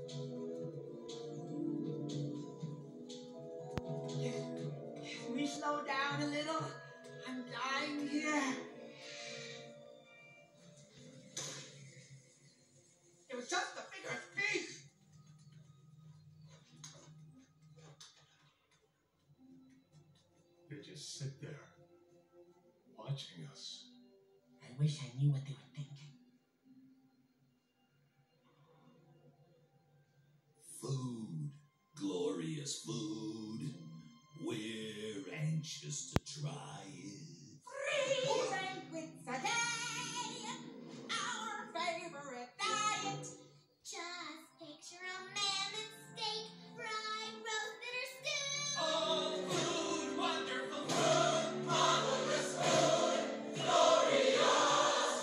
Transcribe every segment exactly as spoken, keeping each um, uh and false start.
Can we slow down a little? I'm dying here. It was just a figure of speech. They just sit there, watching us. I wish I knew what they were thinking. Food, glorious food. We're anxious to try it. Free banquets a day, our favorite diet. Just picture a mammoth steak, fried, roasted, or stewed. Oh, food, wonderful food, marvelous food, glorious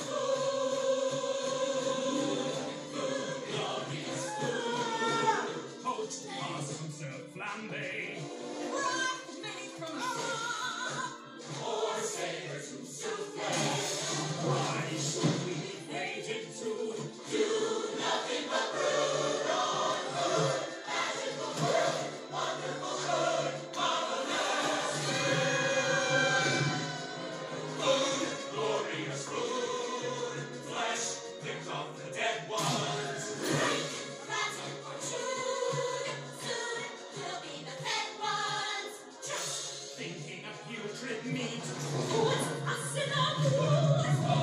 food. Food, glorious food. Poached possum served flambe. Broth made from hog. Or savor to souffle. Why should we be fated to Do nothing but brood on food. Magical food, wonderful food, marvelous food. Food, glorious food. Flesh picked off the dead ones. Rotten or chewed. Soon we'll be the fed ones. just thinking of putrid meat? What's us in a wood?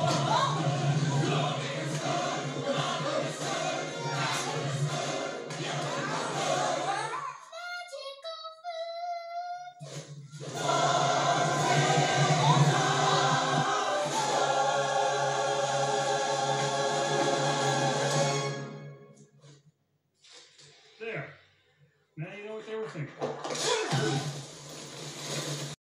Magical food. There. Now you know what they were thinking.